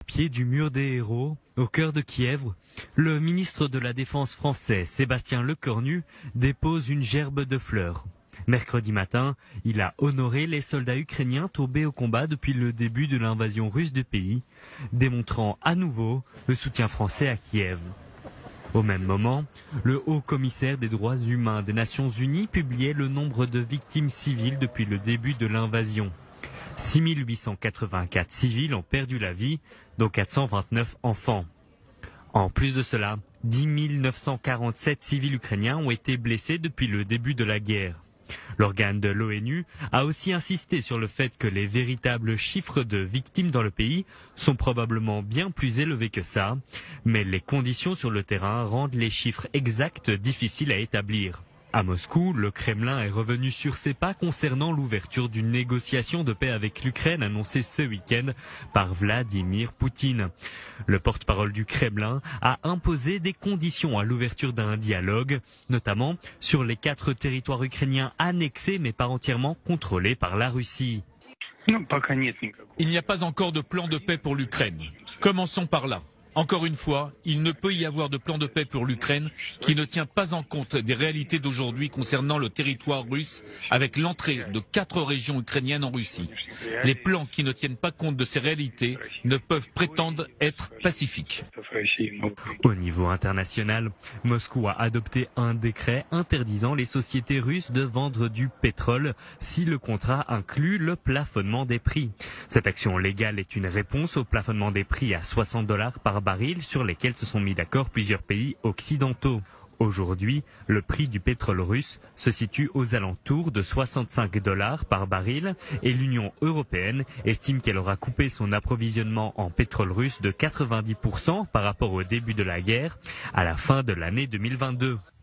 pied du mur des héros, au cœur de Kiev, le ministre de la Défense français, Sébastien Lecornu, dépose une gerbe de fleurs. Mercredi matin, il a honoré les soldats ukrainiens tombés au combat depuis le début de l'invasion russe du pays, démontrant à nouveau le soutien français à Kiev. Au même moment, le haut commissaire des droits humains des Nations Unies publiait le nombre de victimes civiles depuis le début de l'invasion. 6 884 civils ont perdu la vie, dont 429 enfants. En plus de cela, 10 947 civils ukrainiens ont été blessés depuis le début de la guerre. L'organe de l'ONU a aussi insisté sur le fait que les véritables chiffres de victimes dans le pays sont probablement bien plus élevés que ça, mais les conditions sur le terrain rendent les chiffres exacts difficiles à établir. À Moscou, le Kremlin est revenu sur ses pas concernant l'ouverture d'une négociation de paix avec l'Ukraine annoncée ce week-end par Vladimir Poutine. Le porte-parole du Kremlin a imposé des conditions à l'ouverture d'un dialogue, notamment sur les 4 territoires ukrainiens annexés mais pas entièrement contrôlés par la Russie. Il n'y a pas encore de plan de paix pour l'Ukraine. Commençons par là. Encore une fois, il ne peut y avoir de plan de paix pour l'Ukraine qui ne tient pas en compte des réalités d'aujourd'hui concernant le territoire russe avec l'entrée de 4 régions ukrainiennes en Russie. Les plans qui ne tiennent pas compte de ces réalités ne peuvent prétendre être pacifiques. Au niveau international, Moscou a adopté un décret interdisant les sociétés russes de vendre du pétrole si le contrat inclut le plafonnement des prix. Cette action légale est une réponse au plafonnement des prix à $60 par baril sur lesquels se sont mis d'accord plusieurs pays occidentaux. Aujourd'hui, le prix du pétrole russe se situe aux alentours de $65 par baril et l'Union européenne estime qu'elle aura coupé son approvisionnement en pétrole russe de 90% par rapport au début de la guerre à la fin de l'année 2022.